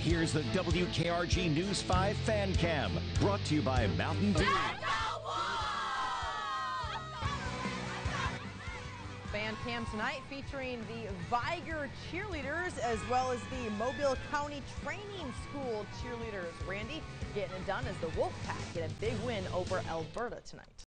here's the WKRG News 5 Fan Cam, brought to you by Mountain Dew. Fan Cam tonight featuring the Vigor cheerleaders as well as the Mobile County Training School cheerleaders. Randy getting it done as the Wolfpack get a big win over Alberta tonight.